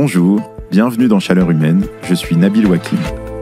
Bonjour, bienvenue dans Chaleur Humaine, je suis Nabil Wakim.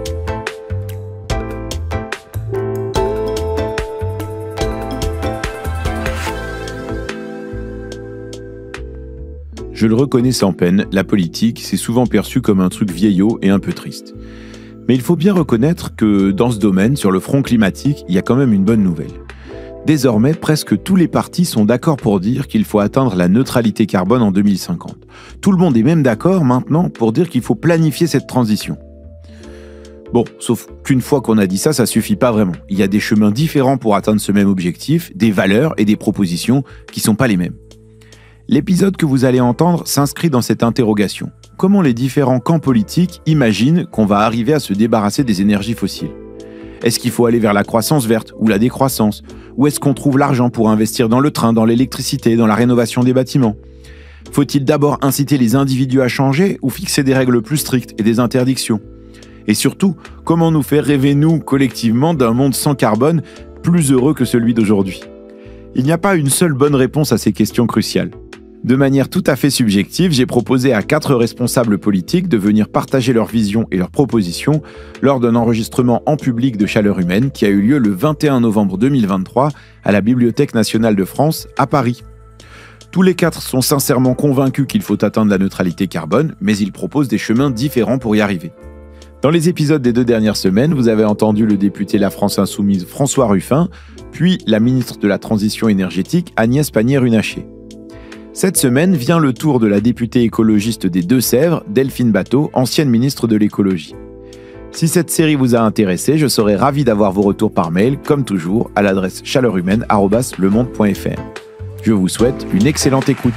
Je le reconnais sans peine, la politique, c'est souvent perçu comme un truc vieillot et un peu triste. Mais il faut bien reconnaître que dans ce domaine, sur le front climatique, il y a quand même une bonne nouvelle. Désormais, presque tous les partis sont d'accord pour dire qu'il faut atteindre la neutralité carbone en 2050. Tout le monde est même d'accord maintenant pour dire qu'il faut planifier cette transition. Bon, sauf qu'une fois qu'on a dit ça, ça suffit pas vraiment. Il y a des chemins différents pour atteindre ce même objectif, des valeurs et des propositions qui sont pas les mêmes. L'épisode que vous allez entendre s'inscrit dans cette interrogation. Comment les différents camps politiques imaginent qu'on va arriver à se débarrasser des énergies fossiles ? Est-ce qu'il faut aller vers la croissance verte ou la décroissance ? Où est-ce qu'on trouve l'argent pour investir dans le train, dans l'électricité, dans la rénovation des bâtiments ? Faut-il d'abord inciter les individus à changer ou fixer des règles plus strictes et des interdictions ? Et surtout, comment nous faire rêver, nous, collectivement, d'un monde sans carbone, plus heureux que celui d'aujourd'hui ? Il n'y a pas une seule bonne réponse à ces questions cruciales. De manière tout à fait subjective, j'ai proposé à 4 responsables politiques de venir partager leurs visions et leurs propositions lors d'un enregistrement en public de Chaleur Humaine qui a eu lieu le 21 novembre 2023 à la Bibliothèque nationale de France à Paris. Tous les 4 sont sincèrement convaincus qu'il faut atteindre la neutralité carbone, mais ils proposent des chemins différents pour y arriver. Dans les épisodes des 2 dernières semaines, vous avez entendu le député La France Insoumise François Ruffin, puis la ministre de la Transition énergétique Agnès Pannier-Runacher. Cette semaine vient le tour de la députée écologiste des Deux-Sèvres, Delphine Batho, ancienne ministre de l'écologie. Si cette série vous a intéressé, je serai ravi d'avoir vos retours par mail, comme toujours, à l'adresse chaleurhumaine@lemonde.fr. Je vous souhaite une excellente écoute.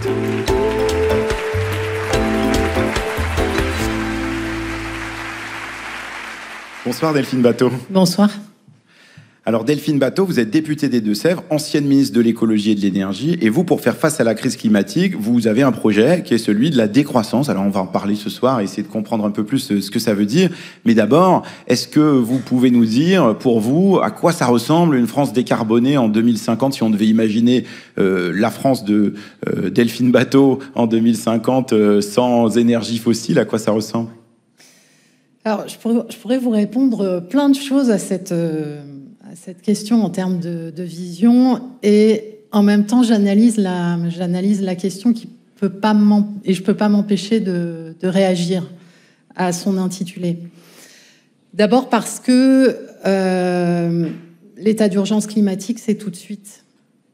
Bonsoir Delphine Batho. Bonsoir. Alors Delphine Batho, vous êtes députée des Deux-Sèvres, ancienne ministre de l'écologie et de l'énergie, et vous, pour faire face à la crise climatique, vous avez un projet qui est celui de la décroissance. Alors on va en parler ce soir et essayer de comprendre un peu plus ce que ça veut dire. Mais d'abord, est-ce que vous pouvez nous dire, pour vous, à quoi ça ressemble une France décarbonée en 2050, si on devait imaginer la France de Delphine Batho en 2050 sans énergie fossile, à quoi ça ressemble ? Alors je pourrais vous répondre plein de choses à cette question en termes de vision, et en même temps j'analyse la question je peux pas m'empêcher de réagir à son intitulé. D'abord parce que l'état d'urgence climatique, c'est tout de suite.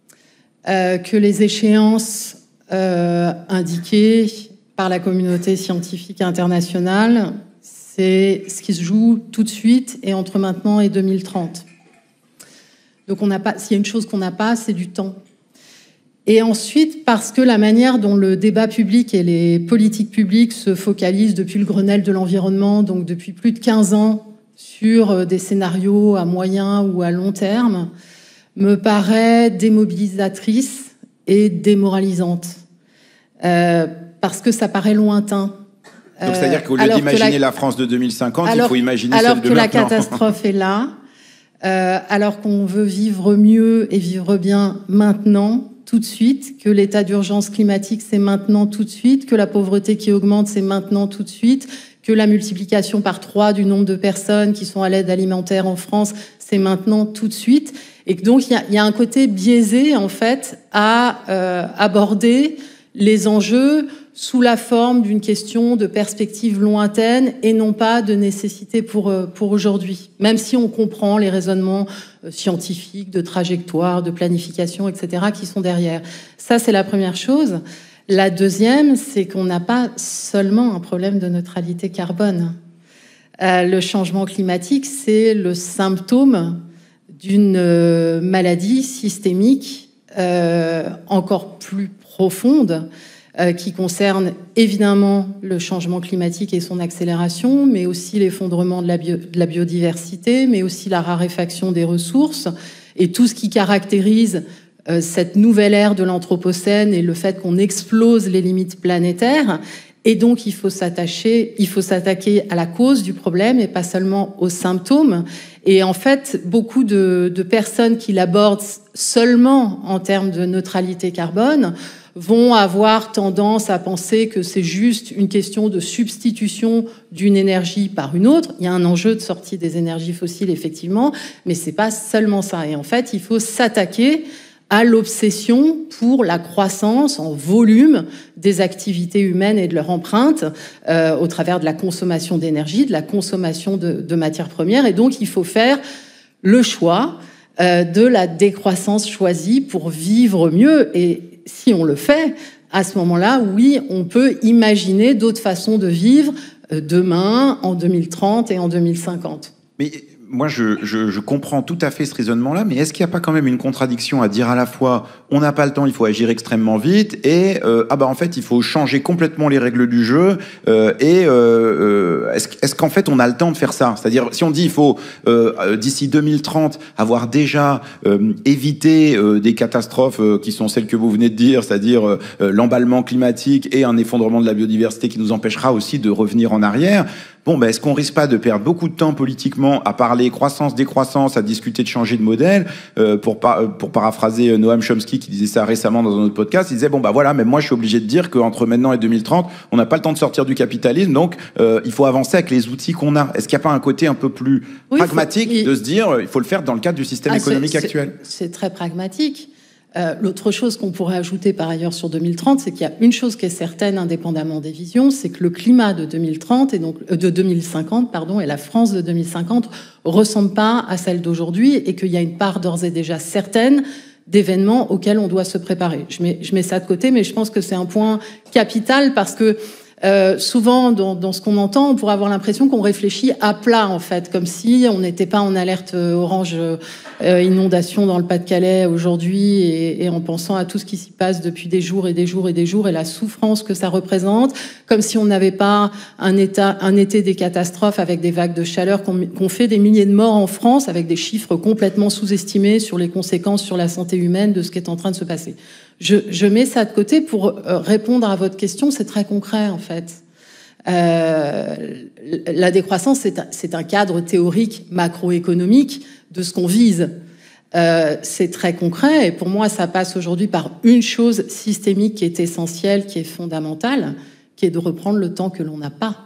Que les échéances indiquées par la communauté scientifique internationale, c'est ce qui se joue tout de suite et entre maintenant et 2030. Donc s'il y a une chose qu'on n'a pas, c'est du temps. Et ensuite, parce que la manière dont le débat public et les politiques publiques se focalisent depuis le Grenelle de l'environnement, donc depuis plus de 15 ans, sur des scénarios à moyen ou à long terme, me paraît démobilisatrice et démoralisante. Parce que ça paraît lointain. Donc c'est-à-dire qu'au lieu d'imaginer la France de 2050, il faut imaginer celle de maintenant. Alors que la catastrophe est là, alors qu'on veut vivre mieux et vivre bien maintenant, tout de suite, que l'état d'urgence climatique, c'est maintenant tout de suite, que la pauvreté qui augmente, c'est maintenant tout de suite, que la multiplication par 3 du nombre de personnes qui sont à l'aide alimentaire en France, c'est maintenant tout de suite. Et que donc, il y a un côté biaisé, en fait, à aborder les enjeux sous la forme d'une question de perspective lointaine et non pas de nécessité pour aujourd'hui. Même si on comprend les raisonnements scientifiques, de trajectoire, de planification, etc., qui sont derrière. Ça, c'est la première chose. La deuxième, c'est qu'on n'a pas seulement un problème de neutralité carbone. Le changement climatique, c'est le symptôme d'une maladie systémique encore plus profonde, qui concerne évidemment le changement climatique et son accélération, mais aussi l'effondrement de la biodiversité, mais aussi la raréfaction des ressources et tout ce qui caractérise cette nouvelle ère de l'Anthropocène et le fait qu'on explose les limites planétaires. Et donc, il faut s'attaquer à la cause du problème et pas seulement aux symptômes. Et en fait, beaucoup de personnes qui l'abordent seulement en termes de neutralité carbone vont avoir tendance à penser que c'est juste une question de substitution d'une énergie par une autre. Il y a un enjeu de sortie des énergies fossiles, effectivement, mais c'est pas seulement ça. Et en fait, il faut s'attaquer à l'obsession pour la croissance en volume des activités humaines et de leur empreinte au travers de la consommation d'énergie, de la consommation de matières premières. Et donc, il faut faire le choix de la décroissance choisie pour vivre mieux. Et si on le fait, à ce moment-là, oui, on peut imaginer d'autres façons de vivre demain, en 2030 et en 2050. Mais moi, je comprends tout à fait ce raisonnement-là, mais est-ce qu'il n'y a pas quand même une contradiction à dire à la fois on n'a pas le temps, il faut agir extrêmement vite, et en fait, il faut changer complètement les règles du jeu, est-ce qu'en fait, on a le temps de faire ça? C'est-à-dire, si on dit il faut, d'ici 2030, avoir déjà évité des catastrophes qui sont celles que vous venez de dire, c'est-à-dire l'emballement climatique et un effondrement de la biodiversité qui nous empêchera aussi de revenir en arrière. Bon, est-ce qu'on risque pas de perdre beaucoup de temps politiquement à parler croissance, décroissance, à discuter de changer de modèle, pour paraphraser Noam Chomsky qui disait ça récemment dans un autre podcast, il disait voilà, même moi je suis obligé de dire qu'entre maintenant et 2030, on n'a pas le temps de sortir du capitalisme, donc il faut avancer avec les outils qu'on a. Est-ce qu'il n'y a pas un côté un peu plus pragmatique de se dire il faut le faire dans le cadre du système économique actuel? C'est très pragmatique. L'autre chose qu'on pourrait ajouter par ailleurs sur 2030, c'est qu'il y a une chose qui est certaine, indépendamment des visions, c'est que le climat de 2030 et donc de 2050, et la France de 2050 ressemble pas à celle d'aujourd'hui et qu'il y a une part d'ores et déjà certaine d'événements auxquels on doit se préparer. Je mets ça de côté, mais je pense que c'est un point capital parce que souvent, dans ce qu'on entend, on pourrait avoir l'impression qu'on réfléchit à plat, en fait, comme si on n'était pas en alerte orange inondation dans le Pas-de-Calais aujourd'hui et en pensant à tout ce qui s'y passe depuis des jours et des jours et des jours et la souffrance que ça représente, comme si on n'avait pas un été des catastrophes avec des vagues de chaleur qu'on fait des milliers de morts en France avec des chiffres complètement sous-estimés sur les conséquences sur la santé humaine de ce qui est en train de se passer. Je mets ça de côté pour répondre à votre question. C'est très concret, en fait. La décroissance, c'est un cadre théorique macroéconomique de ce qu'on vise. C'est très concret. Et pour moi, ça passe aujourd'hui par une chose systémique qui est essentielle, qui est fondamentale, qui est de reprendre le temps que l'on n'a pas.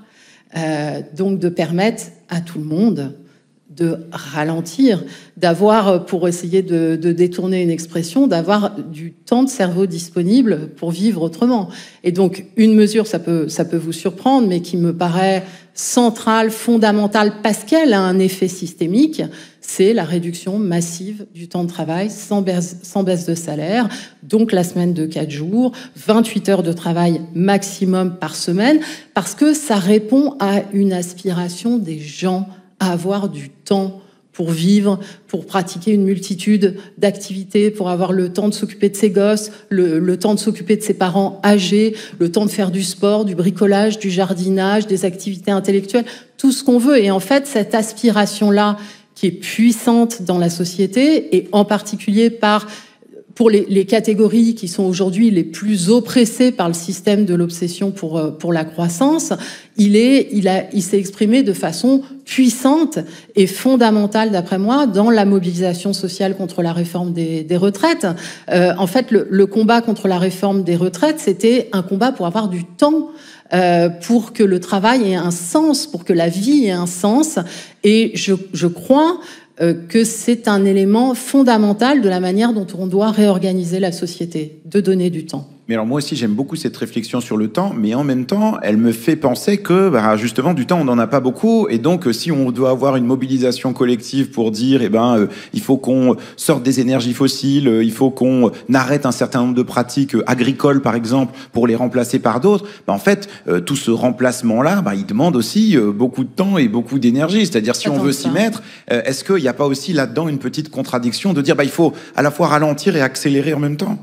Donc, de permettre à tout le monde de ralentir, d'avoir, pour essayer de détourner une expression, d'avoir du temps de cerveau disponible pour vivre autrement. Et donc, une mesure, ça peut vous surprendre, mais qui me paraît centrale, fondamentale, parce qu'elle a un effet systémique, c'est la réduction massive du temps de travail sans baisse de salaire, donc la semaine de 4 jours, 28 heures de travail maximum par semaine, parce que ça répond à une aspiration des gens à avoir du temps pour vivre, pour pratiquer une multitude d'activités, pour avoir le temps de s'occuper de ses gosses, le temps de s'occuper de ses parents âgés, le temps de faire du sport, du bricolage, du jardinage, des activités intellectuelles, tout ce qu'on veut. Et en fait, cette aspiration-là, qui est puissante dans la société, et en particulier pour les catégories qui sont aujourd'hui les plus oppressées par le système de l'obsession pour la croissance, il s'est exprimé de façon puissante et fondamentale, d'après moi, dans la mobilisation sociale contre la réforme des retraites. En fait, le combat contre la réforme des retraites, c'était un combat pour avoir du temps, pour que le travail ait un sens, pour que la vie ait un sens. Et je crois que c'est un élément fondamental de la manière dont on doit réorganiser la société, de donner du temps. Mais alors moi aussi j'aime beaucoup cette réflexion sur le temps, mais en même temps elle me fait penser que justement du temps on n'en a pas beaucoup, et donc si on doit avoir une mobilisation collective pour dire il faut qu'on sorte des énergies fossiles, il faut qu'on arrête un certain nombre de pratiques agricoles par exemple pour les remplacer par d'autres, en fait tout ce remplacement là il demande aussi beaucoup de temps et beaucoup d'énergie, c'est-à-dire si on veut s'y mettre, est-ce qu'il n'y a pas aussi là-dedans une petite contradiction de dire il faut à la fois ralentir et accélérer en même temps?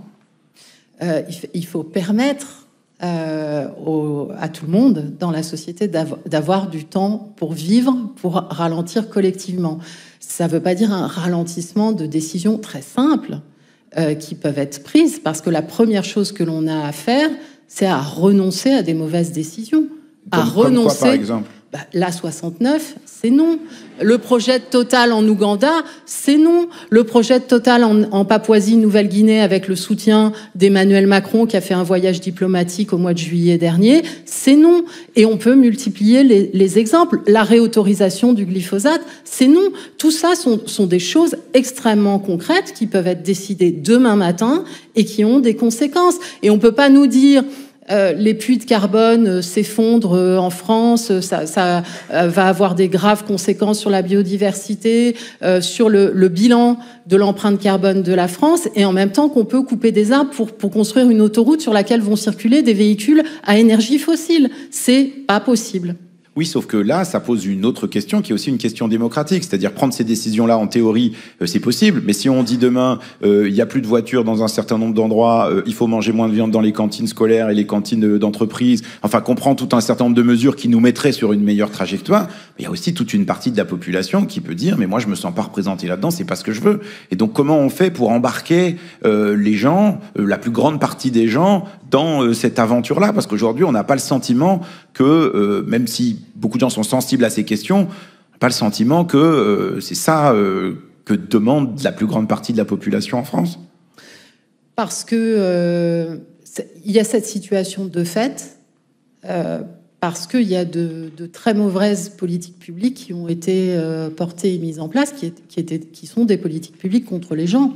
Il faut permettre à tout le monde dans la société d'avoir du temps pour vivre, pour ralentir collectivement. Ça ne veut pas dire un ralentissement de décisions très simples qui peuvent être prises, parce que la première chose que l'on a à faire, c'est à renoncer à des mauvaises décisions. Comme quoi, par exemple ? L'A69, c'est non. Le projet de Total en Ouganda, c'est non. Le projet de Total en Papouasie-Nouvelle-Guinée avec le soutien d'Emmanuel Macron qui a fait un voyage diplomatique au mois de juillet dernier, c'est non. Et on peut multiplier les exemples. La réautorisation du glyphosate, c'est non. Tout ça sont des choses extrêmement concrètes qui peuvent être décidées demain matin et qui ont des conséquences. Et on peut pas nous dire... les puits de carbone s'effondrent en France, ça va avoir des graves conséquences sur la biodiversité, sur le bilan de l'empreinte carbone de la France, et en même temps qu'on peut couper des arbres pour construire une autoroute sur laquelle vont circuler des véhicules à énergie fossile. C'est pas possible. Oui, sauf que là, ça pose une autre question qui est aussi une question démocratique. C'est-à-dire prendre ces décisions-là, en théorie, c'est possible. Mais si on dit demain, il n'y a plus de voitures dans un certain nombre d'endroits, il faut manger moins de viande dans les cantines scolaires et les cantines d'entreprise, enfin qu'on prend tout un certain nombre de mesures qui nous mettraient sur une meilleure trajectoire, il y a aussi toute une partie de la population qui peut dire, mais moi je me sens pas représenté là-dedans, c'est pas ce que je veux. Et donc comment on fait pour embarquer les gens, la plus grande partie des gens, dans cette aventure-là? Parce qu'aujourd'hui, on n'a pas le sentiment que, même si beaucoup de gens sont sensibles à ces questions, pas le sentiment que c'est ça que demande la plus grande partie de la population en France. Parce que il y a cette situation de fait, parce qu'il y a de très mauvaises politiques publiques qui ont été portées et mises en place, qui sont des politiques publiques contre les gens.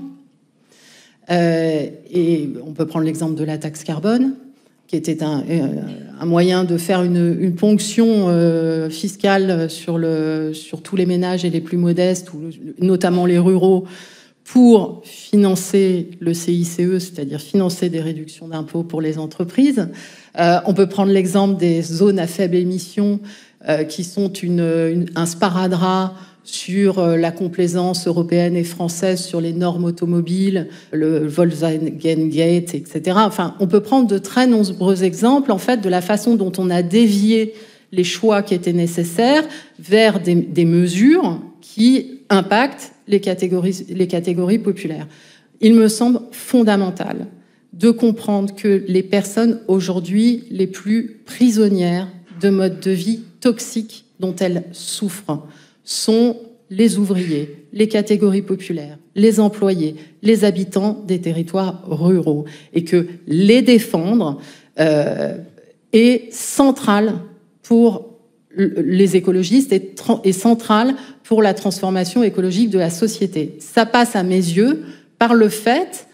Et on peut prendre l'exemple de la taxe carbone, qui était un moyen de faire une ponction fiscale sur tous les ménages et les plus modestes, notamment les ruraux, pour financer le CICE, c'est-à-dire financer des réductions d'impôts pour les entreprises. On peut prendre l'exemple des zones à faible émission, qui sont un sparadrap sur la complaisance européenne et française sur les normes automobiles, le Volkswagen Gate, etc. Enfin, on peut prendre de très nombreux exemples, en fait, de la façon dont on a dévié les choix qui étaient nécessaires vers des mesures qui impactent les catégories populaires. Il me semble fondamental de comprendre que les personnes aujourd'hui les plus prisonnières de modes de vie toxiques dont elles souffrent sont les ouvriers, les catégories populaires, les employés, les habitants des territoires ruraux, et que les défendre est central pour les écologistes et central pour la transformation écologique de la société. Ça passe à mes yeux par le fait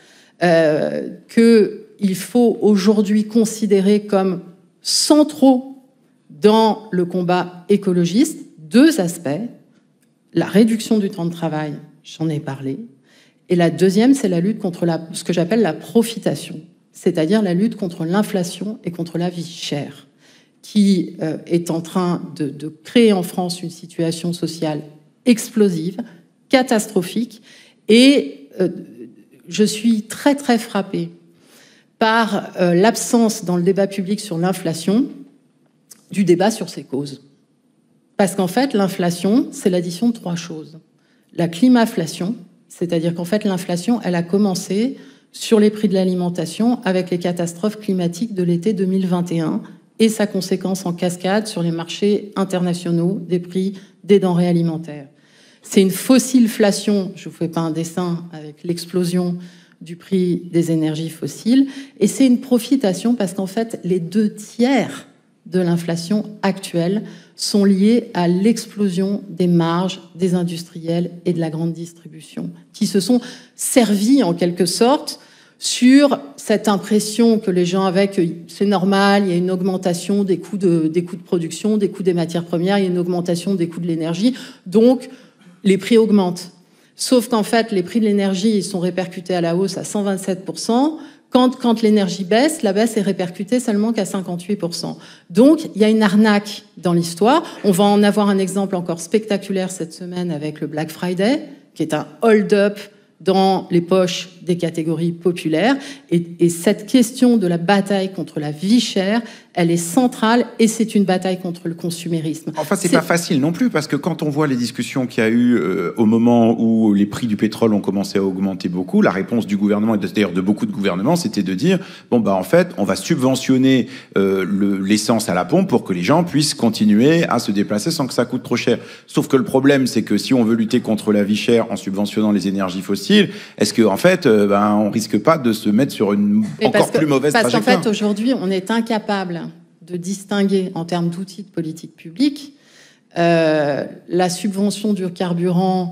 qu'il faut aujourd'hui considérer comme centraux dans le combat écologiste deux aspects. La réduction du temps de travail, j'en ai parlé. Et la deuxième, c'est la lutte contre ce que j'appelle la profitation, c'est-à-dire la lutte contre l'inflation et contre la vie chère, qui est en train de créer en France une situation sociale explosive, catastrophique. Et je suis très, très frappée par l'absence dans le débat public sur l'inflation du débat sur ses causes. Parce qu'en fait, l'inflation, c'est l'addition de trois choses. La climaflation, c'est-à-dire qu'en fait, l'inflation, elle a commencé sur les prix de l'alimentation avec les catastrophes climatiques de l'été 2021 et sa conséquence en cascade sur les marchés internationaux des prix des denrées alimentaires. C'est une fossilflation, je ne vous fais pas un dessin avec l'explosion du prix des énergies fossiles, et c'est une profitation parce qu'en fait, les 2/3 de l'inflation actuelle sont liés à l'explosion des marges des industriels et de la grande distribution, qui se sont servis en quelque sorte sur cette impression que les gens avaient que c'est normal, il y a une augmentation des coûts de production, des coûts des matières premières, il y a une augmentation des coûts de l'énergie, donc les prix augmentent. Sauf qu'en fait, les prix de l'énergie ils sont répercutés à la hausse à 127%, Quand l'énergie baisse, la baisse est répercutée seulement qu'à 58%. Donc, il y a une arnaque dans l'histoire. On va en avoir un exemple encore spectaculaire cette semaine avec le Black Friday, qui est un hold-up dans les poches des catégories populaires. Et cette question de la bataille contre la vie chère, elle est centrale et c'est une bataille contre le consumérisme. Enfin, c'est pas facile non plus, parce que quand on voit les discussions qu'il y a eu au moment où les prix du pétrole ont commencé à augmenter beaucoup, la réponse du gouvernement, et d'ailleurs de beaucoup de gouvernements, c'était de dire, bon, bah, en fait, on va subventionner l'essence à la pompe pour que les gens puissent continuer à se déplacer sans que ça coûte trop cher. Sauf que le problème, c'est que si on veut lutter contre la vie chère en subventionnant les énergies fossiles, est-ce que, en fait, on risque pas de se mettre sur une encore plus mauvaise trajectoire? Parce qu'en fait, aujourd'hui, on est incapable de distinguer, en termes d'outils de politique publique, la subvention du carburant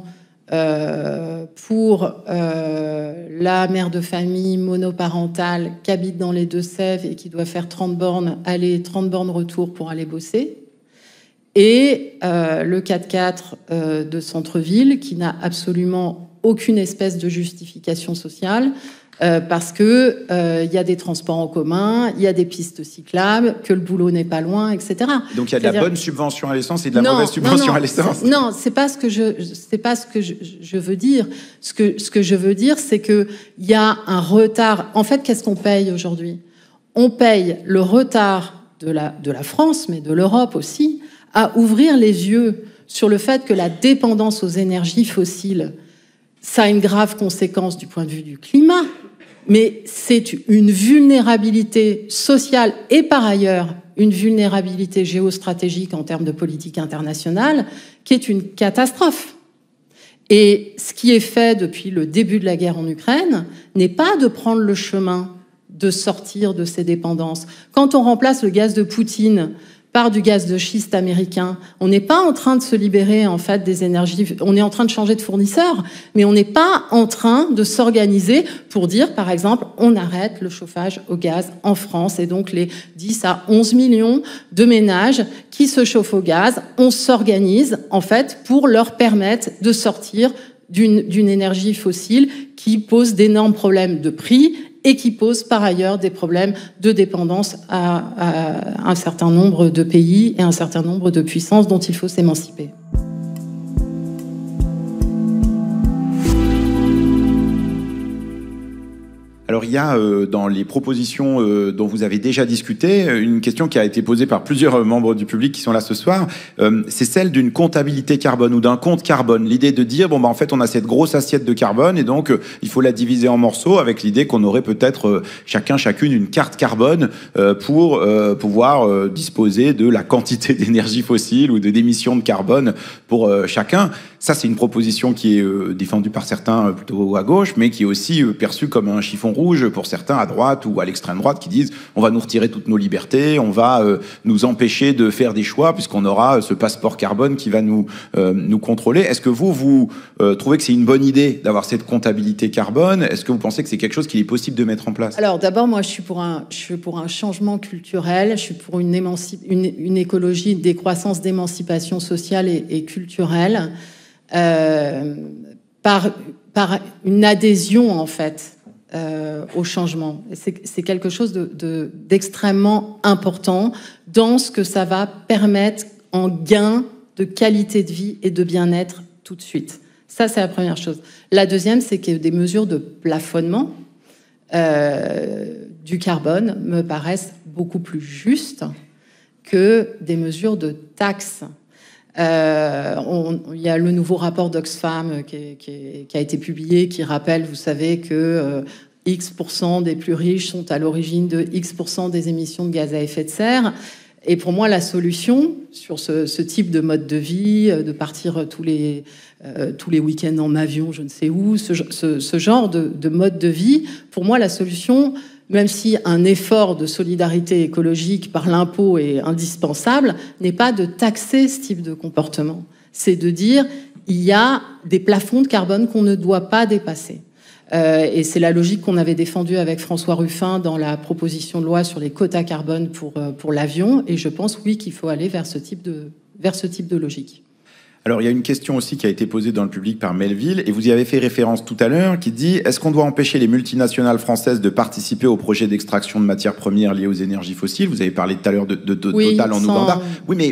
pour la mère de famille monoparentale qui habite dans les Deux-Sèvres et qui doit faire 30 bornes aller, 30 bornes retour pour aller bosser, et le 4x4 de centre-ville qui n'a absolument aucune espèce de justification sociale, parce que il y a des transports en commun, il y a des pistes cyclables, que le boulot n'est pas loin, etc. Donc il y a de la bonne subvention à l'essence et de la mauvaise subvention à l'essence. Non, c'est pas ce que je veux dire. Ce que je veux dire, c'est que il y a un retard. En fait, qu'est-ce qu'on paye aujourd'hui? On paye le retard de la France, mais de l'Europe aussi, à ouvrir les yeux sur le fait que la dépendance aux énergies fossiles, ça a une grave conséquence du point de vue du climat, mais c'est une vulnérabilité sociale et par ailleurs une vulnérabilité géostratégique en termes de politique internationale qui est une catastrophe. Et ce qui est fait depuis le début de la guerre en Ukraine n'est pas de prendre le chemin de sortir de ces dépendances. Quand on remplace le gaz de Poutine par du gaz de schiste américain, on n'est pas en train de se libérer en fait des énergies, on est en train de changer de fournisseur, mais on n'est pas en train de s'organiser pour dire, par exemple, on arrête le chauffage au gaz en France, et donc les 10 à 11 millions de ménages qui se chauffent au gaz, on s'organise en fait pour leur permettre de sortir d'une énergie fossile qui pose d'énormes problèmes de prix et qui pose par ailleurs des problèmes de dépendance à un certain nombre de pays et un certain nombre de puissances dont il faut s'émanciper. Alors il y a dans les propositions dont vous avez déjà discuté, une question qui a été posée par plusieurs membres du public qui sont là ce soir, c'est celle d'une comptabilité carbone ou d'un compte carbone. L'idée de dire, bon, bah, en fait, on a cette grosse assiette de carbone et donc il faut la diviser en morceaux, avec l'idée qu'on aurait peut-être chacune une carte carbone pour pouvoir disposer de la quantité d'énergie fossile ou d'émissions de carbone pour chacun. Ça, c'est une proposition qui est défendue par certains plutôt à gauche, mais qui est aussi perçue comme un chiffon rouge pour certains à droite ou à l'extrême droite qui disent on va nous retirer toutes nos libertés, on va nous empêcher de faire des choix puisqu'on aura ce passeport carbone qui va nous contrôler. Est-ce que vous trouvez que c'est une bonne idée d'avoir cette comptabilité carbone? Est-ce que vous pensez que c'est quelque chose qu'il est possible de mettre en place? Alors d'abord, moi je suis pour un changement culturel, je suis pour une écologie, une décroissance d'émancipation sociale et culturelle. Par une adhésion en fait au changement. C'est quelque chose d'extrêmement important dans ce que ça va permettre en gain de qualité de vie et de bien-être tout de suite. Ça, c'est la première chose. La deuxième, c'est que des mesures de plafonnement du carbone me paraissent beaucoup plus justes que des mesures de taxes. Il y a le nouveau rapport d'Oxfam qui a été publié, qui rappelle, vous savez, que X% des plus riches sont à l'origine de X% des émissions de gaz à effet de serre. Et pour moi, la solution sur ce type de mode de vie, de partir tous les week-ends en avion, je ne sais où, ce genre de mode de vie, pour moi, la solution, même si un effort de solidarité écologique par l'impôt est indispensable, n'est pas de taxer ce type de comportement. C'est de dire, il y a des plafonds de carbone qu'on ne doit pas dépasser. Et c'est la logique qu'on avait défendue avec François Ruffin dans la proposition de loi sur les quotas carbone pour l'avion. Et je pense, oui, qu'il faut aller vers ce type de logique. Alors, il y a une question aussi qui a été posée dans le public par Melville, et vous y avez fait référence tout à l'heure, qui dit « Est-ce qu'on doit empêcher les multinationales françaises de participer au projet d'extraction de matières premières liées aux énergies fossiles ?» Vous avez parlé tout à l'heure de oui, Total en Ouganda. Oui, mais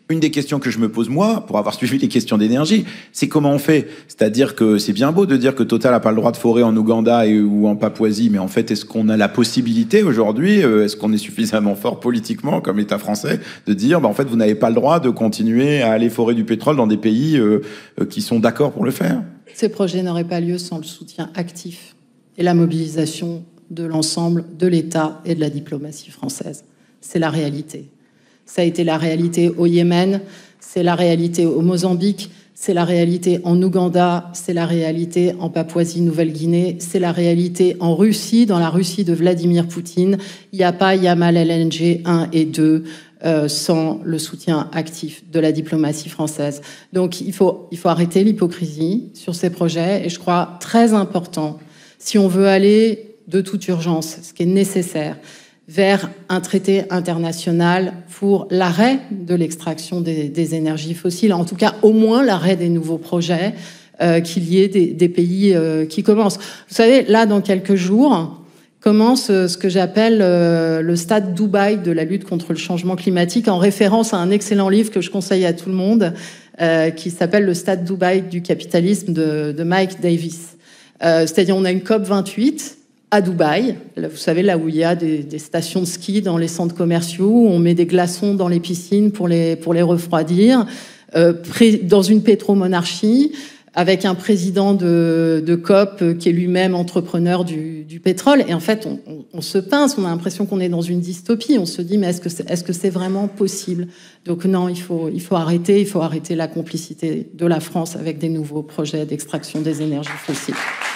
Une des questions que je me pose, moi, pour avoir suivi les questions d'énergie, c'est comment on fait. C'est-à-dire que c'est bien beau de dire que Total n'a pas le droit de forer en Ouganda ou en Papouasie, mais en fait, est-ce qu'on a la possibilité aujourd'hui, est-ce qu'on est suffisamment fort politiquement, comme État français, de dire, en fait, vous n'avez pas le droit de continuer à aller forer du pétrole dans des pays qui sont d'accord pour le faire? Ces projets n'auraient pas lieu sans le soutien actif et la mobilisation de l'ensemble de l'État et de la diplomatie française. C'est la réalité. Ça a été la réalité au Yémen, c'est la réalité au Mozambique, c'est la réalité en Ouganda, c'est la réalité en Papouasie-Nouvelle-Guinée, c'est la réalité en Russie, dans la Russie de Vladimir Poutine. Il n'y a pas Yamal LNG 1 et 2 sans le soutien actif de la diplomatie française. Donc il faut arrêter l'hypocrisie sur ces projets, et je crois très important, si on veut aller de toute urgence, ce qui est nécessaire, vers un traité international pour l'arrêt de l'extraction des énergies fossiles, en tout cas au moins l'arrêt des nouveaux projets, qu'il y ait des pays qui commencent. Vous savez, là, dans quelques jours, commence ce que j'appelle le stade Dubaï de la lutte contre le changement climatique, en référence à un excellent livre que je conseille à tout le monde, qui s'appelle Le stade Dubaï du capitalisme de Mike Davis. C'est-à-dire, on a une COP 28 à Dubaï, vous savez, là où il y a des stations de ski dans les centres commerciaux, où on met des glaçons dans les piscines pour les refroidir, dans une pétromonarchie, avec un président de COP qui est lui-même entrepreneur du pétrole. Et en fait, on se pince, on a l'impression qu'on est dans une dystopie. On se dit, mais est-ce que c'est vraiment possible? Donc non, il faut arrêter la complicité de la France avec des nouveaux projets d'extraction des énergies fossiles.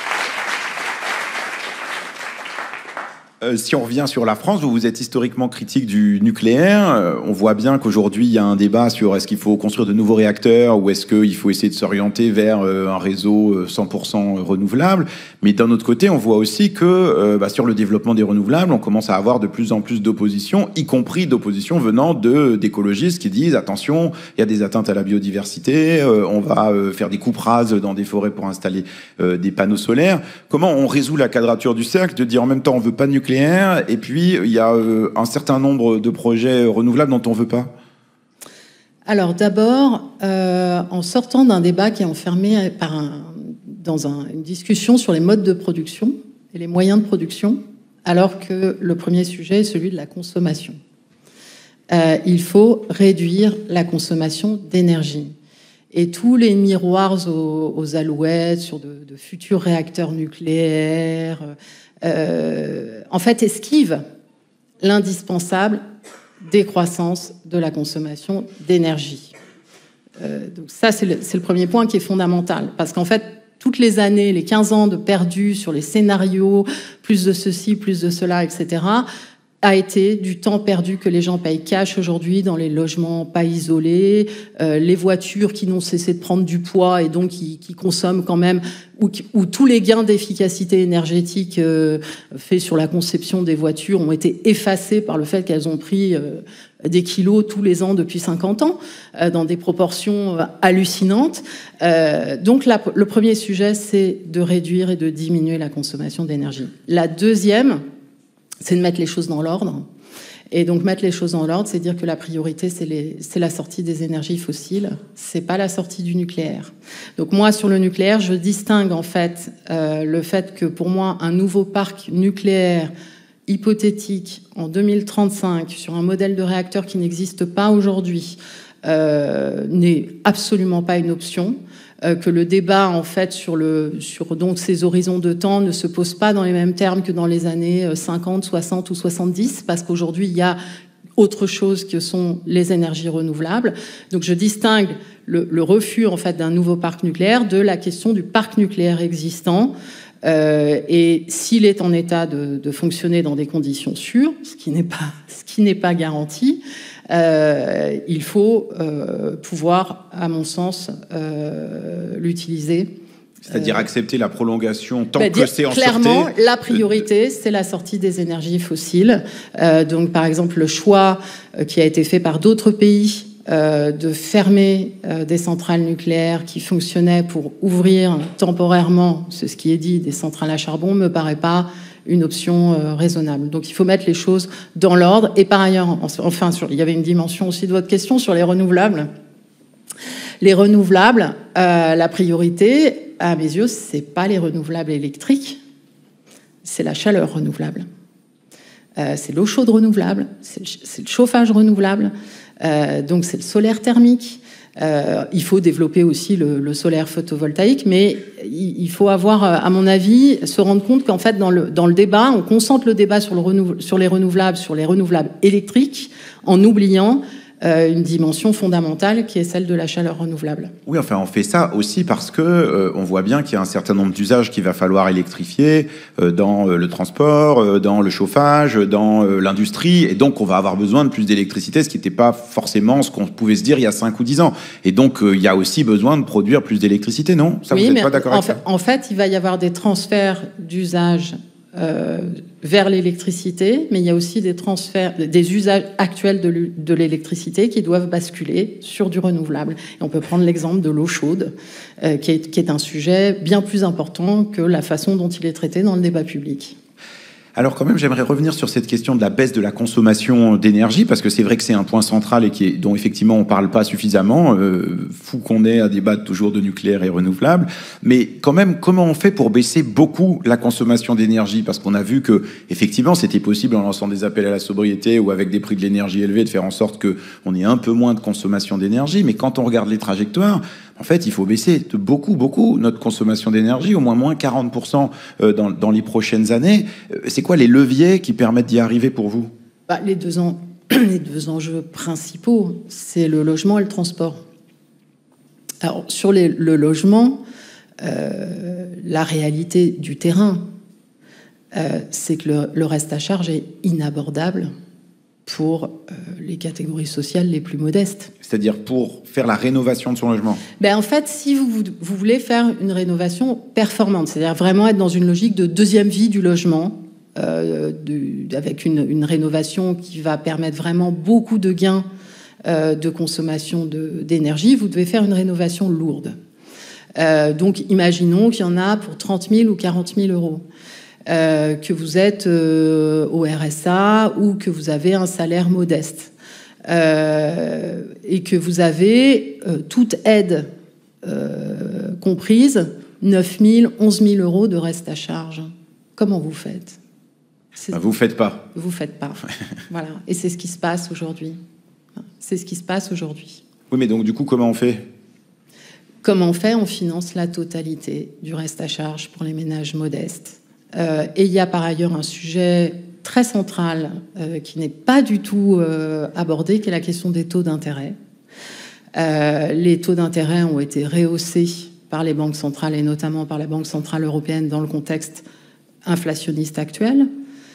Si on revient sur la France, vous êtes historiquement critique du nucléaire. On voit bien qu'aujourd'hui, il y a un débat sur est-ce qu'il faut construire de nouveaux réacteurs ou est-ce qu'il faut essayer de s'orienter vers un réseau 100% renouvelable. Mais d'un autre côté, on voit aussi que sur le développement des renouvelables, on commence à avoir de plus en plus d'opposition, y compris d'opposition venant d'écologistes qui disent attention, il y a des atteintes à la biodiversité, on va faire des coupes rases dans des forêts pour installer des panneaux solaires. Comment on résout la quadrature du cercle de dire en même temps on veut pas de nucléaire et puis il y a un certain nombre de projets renouvelables dont on ne veut pas? Alors d'abord, en sortant d'un débat qui est enfermé dans une discussion sur les modes de production et les moyens de production, alors que le premier sujet est celui de la consommation. Il faut réduire la consommation d'énergie. Et tous les miroirs aux alouettes sur de futurs réacteurs nucléaires en fait, esquive l'indispensable décroissance de la consommation d'énergie. Donc ça, c'est le premier point qui est fondamental. Parce qu'en fait, toutes les années, les 15 ans de perdus sur les scénarios, plus de ceci, plus de cela, etc., a été du temps perdu que les gens payent cash aujourd'hui dans les logements pas isolés, les voitures qui n'ont cessé de prendre du poids et donc qui consomment quand même, où tous les gains d'efficacité énergétique faits sur la conception des voitures ont été effacés par le fait qu'elles ont pris des kilos tous les ans depuis 50 ans, dans des proportions hallucinantes. Donc le premier sujet, c'est de réduire et de diminuer la consommation d'énergie. La deuxième, c'est de mettre les choses dans l'ordre. Et donc, mettre les choses dans l'ordre, c'est dire que la priorité, c'est la sortie des énergies fossiles. C'est pas la sortie du nucléaire. Donc, moi, sur le nucléaire, je distingue, en fait, le fait que, pour moi, un nouveau parc nucléaire hypothétique en 2035, sur un modèle de réacteur qui n'existe pas aujourd'hui, n'est absolument pas une option. Que le débat en fait sur donc ces horizons de temps ne se pose pas dans les mêmes termes que dans les années 50, 60 ou 70, parce qu'aujourd'hui il y a autre chose que sont les énergies renouvelables. Donc je distingue le refus en fait d'un nouveau parc nucléaire de la question du parc nucléaire existant. Et s'il est en état de fonctionner dans des conditions sûres, ce qui n'est pas garanti, il faut pouvoir, à mon sens, l'utiliser. C'est-à-dire accepter la prolongation tant que c'est en sûreté. Clairement, la priorité, c'est la sortie des énergies fossiles. Donc, par exemple, le choix qui a été fait par d'autres pays de fermer des centrales nucléaires qui fonctionnaient pour ouvrir temporairement, c'est ce qui est dit, des centrales à charbon, me paraît pas une option raisonnable. Donc il faut mettre les choses dans l'ordre. Et par ailleurs, enfin, il y avait une dimension aussi de votre question sur les renouvelables. Les renouvelables, la priorité, à mes yeux, c'est pas les renouvelables électriques, c'est la chaleur renouvelable. C'est l'eau chaude renouvelable, c'est le chauffage renouvelable, donc c'est le solaire thermique. Il faut développer aussi le solaire photovoltaïque, mais il faut avoir, à mon avis, se rendre compte qu'en fait, dans le débat, on concentre le débat sur les renouvelables électriques, en oubliant une dimension fondamentale qui est celle de la chaleur renouvelable. Oui, enfin, on fait ça aussi parce que on voit bien qu'il y a un certain nombre d'usages qu'il va falloir électrifier dans le transport, dans le chauffage, dans l'industrie, et donc on va avoir besoin de plus d'électricité, ce qui n'était pas forcément ce qu'on pouvait se dire il y a 5 ou 10 ans. Et donc il y a aussi besoin de produire plus d'électricité, non? Ça, oui, vous n'êtes pas d'accord avec ça? En fait, il va y avoir des transferts d'usage vers l'électricité, mais il y a aussi des transferts, des usages actuels de l'électricité qui doivent basculer sur du renouvelable. Et on peut prendre l'exemple de l'eau chaude, qui est un sujet bien plus important que la façon dont il est traité dans le débat public. Alors quand même, j'aimerais revenir sur cette question de la baisse de la consommation d'énergie, parce que c'est vrai que c'est un point central et dont effectivement on ne parle pas suffisamment. Fou qu'on est à débattre toujours de nucléaire et renouvelable. Mais quand même, comment on fait pour baisser beaucoup la consommation d'énergie? Parce qu'on a vu que effectivement c'était possible en lançant des appels à la sobriété ou avec des prix de l'énergie élevés de faire en sorte qu'on ait un peu moins de consommation d'énergie. Mais quand on regarde les trajectoires, en fait, il faut baisser de beaucoup notre consommation d'énergie, au moins 40% dans les prochaines années. C'est quoi les leviers qui permettent d'y arriver pour vous? Les deux enjeux principaux, c'est le logement et le transport. Alors, sur le logement, la réalité du terrain, c'est que le reste à charge est inabordable pour les catégories sociales les plus modestes. C'est-à-dire pour faire la rénovation de son logement? En fait, si vous voulez faire une rénovation performante, c'est-à-dire vraiment être dans une logique de deuxième vie du logement, avec une rénovation qui va permettre vraiment beaucoup de gains de consommation d'énergie, vous devez faire une rénovation lourde. Donc, imaginons qu'il y en a pour 30 000 ou 40 000 euros. Que vous êtes au RSA ou que vous avez un salaire modeste et que vous avez toute aide comprise 9 000, 11 000 euros de reste à charge. Comment vous faites? Vous faites pas. Vous faites pas. Voilà. Et c'est ce qui se passe aujourd'hui. C'est ce qui se passe aujourd'hui. Oui, mais donc du coup, comment on fait? Comment on fait? On finance la totalité du reste à charge pour les ménages modestes. Et il y a par ailleurs un sujet très central qui n'est pas du tout abordé, qui est la question des taux d'intérêt. Les taux d'intérêt ont été rehaussés par les banques centrales et notamment par la Banque centrale européenne dans le contexte inflationniste actuel.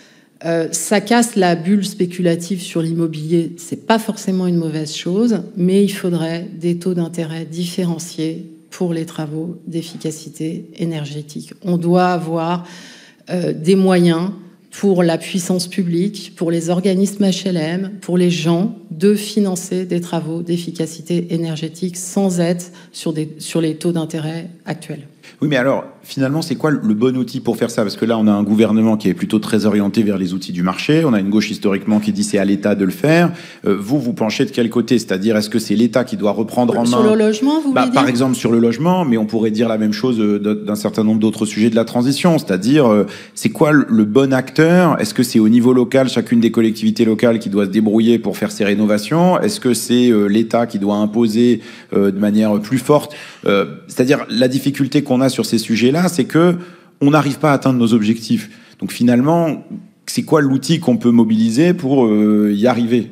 Ça casse la bulle spéculative sur l'immobilier, c'est pas forcément une mauvaise chose, mais il faudrait des taux d'intérêt différenciés pour les travaux d'efficacité énergétique. On doit avoir des moyens pour la puissance publique, pour les organismes HLM, pour les gens, de financer des travaux d'efficacité énergétique sans être sur les taux d'intérêt actuels. Oui, mais alors, finalement, c'est quoi le bon outil pour faire ça? Parce que là, on a un gouvernement qui est plutôt très orienté vers les outils du marché. On a une gauche historiquement qui dit c'est à l'État de le faire. Vous penchez de quel côté? C'est-à-dire, est-ce que c'est l'État qui doit reprendre en main... Sur le logement, vous voulez dire? Par exemple, sur le logement, mais on pourrait dire la même chose d'un certain nombre d'autres sujets de la transition. C'est-à-dire, c'est quoi le bon acteur? Est-ce que c'est au niveau local, chacune des collectivités locales qui doit se débrouiller pour faire ses rénovations? Est-ce que c'est l'État qui doit imposer de manière plus forte? C'est-à-dire, la difficulté qu'on a sur ces sujets-là, c'est que on n'arrive pas à atteindre nos objectifs. Donc finalement, c'est quoi l'outil qu'on peut mobiliser pour y arriver?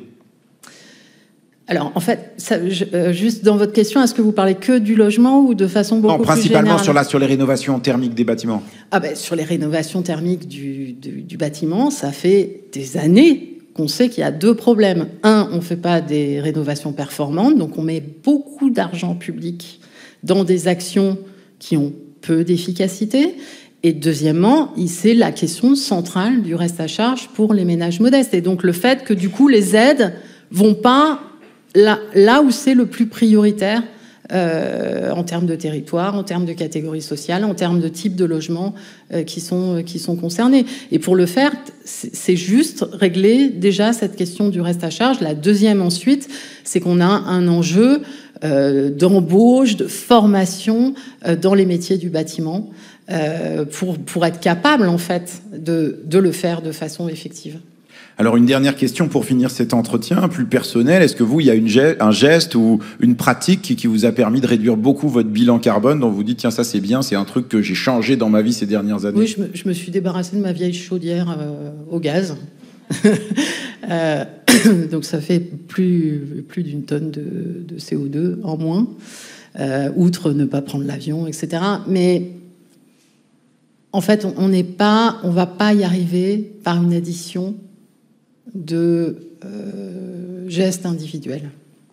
Alors, en fait, juste dans votre question, est-ce que vous parlez que du logement ou de façon beaucoup plus générale? Non, principalement sur les rénovations thermiques des bâtiments. Sur les rénovations thermiques du bâtiment, ça fait des années qu'on sait qu'il y a deux problèmes. Un, on ne fait pas des rénovations performantes, donc on met beaucoup d'argent public dans des actions qui ont peu d'efficacité. Et deuxièmement, c'est la question centrale du reste à charge pour les ménages modestes. Et donc le fait que du coup les aides vont pas là où c'est le plus prioritaire en termes de territoire, en termes de catégorie sociale, en termes de type de logement qui sont concernés. Et pour le faire, c'est juste régler déjà cette question du reste à charge. La deuxième ensuite, c'est qu'on a un enjeu d'embauche, de formation dans les métiers du bâtiment pour être capable en fait de le faire de façon effective. Alors, une dernière question pour finir cet entretien, plus personnel. Est-ce que vous, il y a un geste ou une pratique qui vous a permis de réduire beaucoup votre bilan carbone, dont vous dites, tiens, ça c'est bien, c'est un truc que j'ai changé dans ma vie ces dernières années? Oui, je me suis débarrassée de ma vieille chaudière au gaz. Donc ça fait plus d'une tonne de CO2 en moins, outre ne pas prendre l'avion, etc. Mais en fait, on va pas y arriver par une addition de gestes individuels.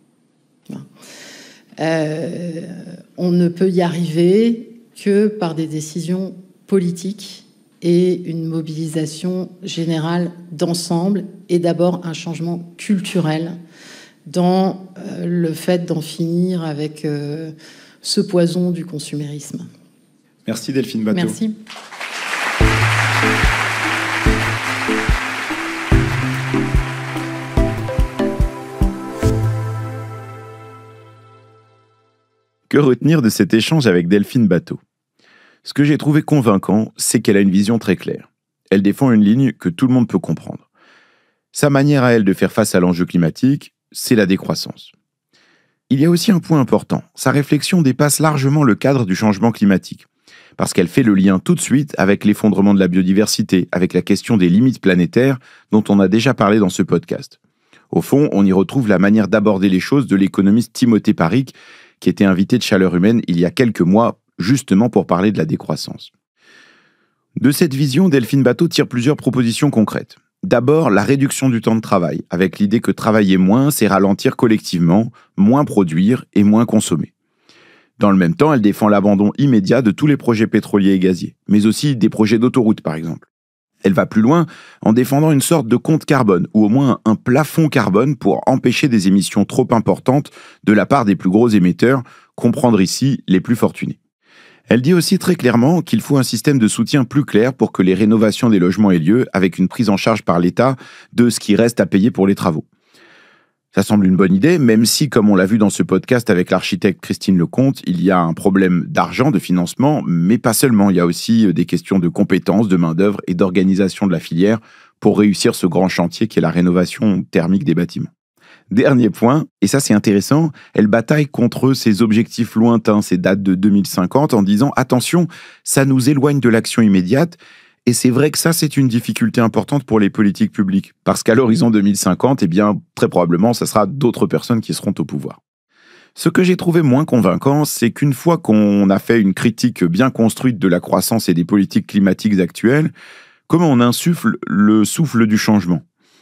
On ne peut y arriver que par des décisions politiques et une mobilisation générale d'ensemble, et d'abord un changement culturel dans le fait d'en finir avec ce poison du consumérisme. Merci Delphine Batho. Merci. Que retenir de cet échange avec Delphine Batho? Ce que j'ai trouvé convaincant, c'est qu'elle a une vision très claire. Elle défend une ligne que tout le monde peut comprendre. Sa manière à elle de faire face à l'enjeu climatique, c'est la décroissance. Il y a aussi un point important. Sa réflexion dépasse largement le cadre du changement climatique, parce qu'elle fait le lien tout de suite avec l'effondrement de la biodiversité, avec la question des limites planétaires dont on a déjà parlé dans ce podcast. Au fond, on y retrouve la manière d'aborder les choses de l'économiste Timothée Paric, qui était invité de Chaleur Humaine il y a quelques mois, justement pour parler de la décroissance. De cette vision, Delphine Batho tire plusieurs propositions concrètes. D'abord, la réduction du temps de travail, avec l'idée que travailler moins, c'est ralentir collectivement, moins produire et moins consommer. Dans le même temps, elle défend l'abandon immédiat de tous les projets pétroliers et gaziers, mais aussi des projets d'autoroute par exemple. Elle va plus loin en défendant une sorte de compte carbone, ou au moins un plafond carbone pour empêcher des émissions trop importantes de la part des plus gros émetteurs, comprendre ici les plus fortunés. Elle dit aussi très clairement qu'il faut un système de soutien plus clair pour que les rénovations des logements aient lieu, avec une prise en charge par l'État de ce qui reste à payer pour les travaux. Ça semble une bonne idée, même si, comme on l'a vu dans ce podcast avec l'architecte Christine Lecomte, il y a un problème d'argent, de financement, mais pas seulement. Il y a aussi des questions de compétences, de main-d'œuvre et d'organisation de la filière pour réussir ce grand chantier qui est la rénovation thermique des bâtiments. Dernier point, et ça c'est intéressant, elle bataille contre ces objectifs lointains, ces dates de 2050, en disant « Attention, ça nous éloigne de l'action immédiate ». Et c'est vrai que ça, c'est une difficulté importante pour les politiques publiques. Parce qu'à l'horizon 2050, eh bien, très probablement, ça sera d'autres personnes qui seront au pouvoir. Ce que j'ai trouvé moins convaincant, c'est qu'une fois qu'on a fait une critique bien construite de la croissance et des politiques climatiques actuelles, comment on insuffle le souffle du changement.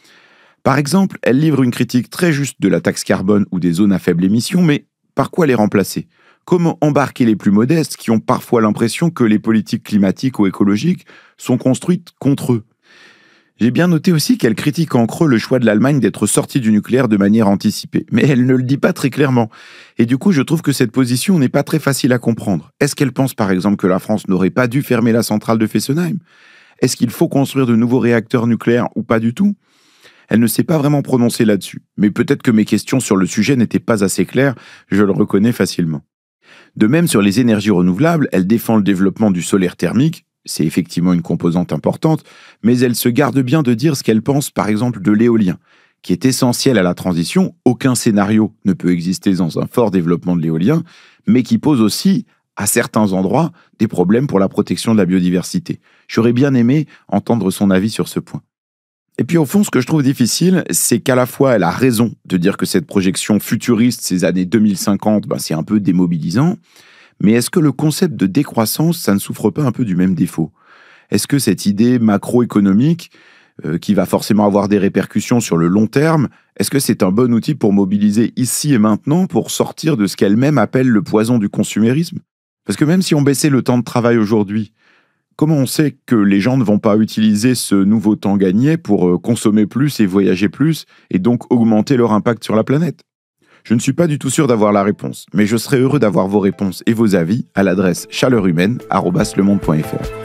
Par exemple, elle livre une critique très juste de la taxe carbone ou des zones à faible émission, mais par quoi les remplacer ? Comment embarquer les plus modestes qui ont parfois l'impression que les politiques climatiques ou écologiques sont construites contre eux? J'ai bien noté aussi qu'elle critique en creux le choix de l'Allemagne d'être sortie du nucléaire de manière anticipée. Mais elle ne le dit pas très clairement. Et du coup, je trouve que cette position n'est pas très facile à comprendre. Est-ce qu'elle pense par exemple que la France n'aurait pas dû fermer la centrale de Fessenheim? Est-ce qu'il faut construire de nouveaux réacteurs nucléaires ou pas du tout? Elle ne s'est pas vraiment prononcée là-dessus. Mais peut-être que mes questions sur le sujet n'étaient pas assez claires, je le reconnais facilement. De même, sur les énergies renouvelables, elle défend le développement du solaire thermique, c'est effectivement une composante importante, mais elle se garde bien de dire ce qu'elle pense, par exemple, de l'éolien, qui est essentiel à la transition. Aucun scénario ne peut exister dans un fort développement de l'éolien, mais qui pose aussi, à certains endroits, des problèmes pour la protection de la biodiversité. J'aurais bien aimé entendre son avis sur ce point. Et puis au fond, ce que je trouve difficile, c'est qu'à la fois elle a raison de dire que cette projection futuriste, ces années 2050, c'est un peu démobilisant, mais est-ce que le concept de décroissance, ça ne souffre pas un peu du même défaut? Est-ce que cette idée macroéconomique, qui va forcément avoir des répercussions sur le long terme, est-ce que c'est un bon outil pour mobiliser ici et maintenant pour sortir de ce qu'elle-même appelle le poison du consumérisme? Parce que même si on baissait le temps de travail aujourd'hui, comment on sait que les gens ne vont pas utiliser ce nouveau temps gagné pour consommer plus et voyager plus, et donc augmenter leur impact sur la planète? Je ne suis pas du tout sûr d'avoir la réponse, mais je serais heureux d'avoir vos réponses et vos avis à l'adresse chaleurhumaine@lemonde.fr.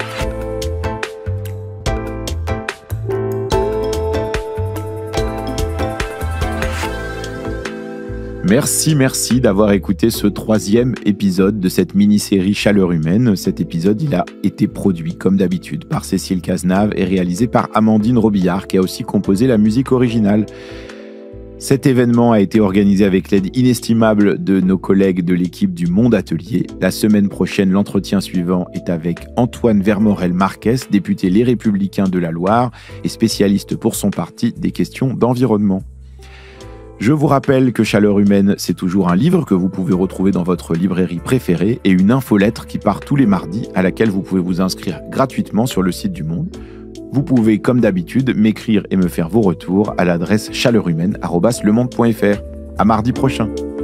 Merci d'avoir écouté ce 3e épisode de cette mini-série Chaleur Humaine. Cet épisode, il a été produit, comme d'habitude, par Cécile Cazenave et réalisé par Amandine Robillard, qui a aussi composé la musique originale. Cet événement a été organisé avec l'aide inestimable de nos collègues de l'équipe du Monde Atelier. La semaine prochaine, l'entretien suivant est avec Antoine Vermorel-Marquez, député Les Républicains de la Loire et spécialiste pour son parti des questions d'environnement. Je vous rappelle que Chaleur Humaine, c'est toujours un livre que vous pouvez retrouver dans votre librairie préférée et une infolettre qui part tous les mardis à laquelle vous pouvez vous inscrire gratuitement sur le site du Monde. Vous pouvez, comme d'habitude, m'écrire et me faire vos retours à l'adresse chaleurhumaine@lemonde.fr. À mardi prochain.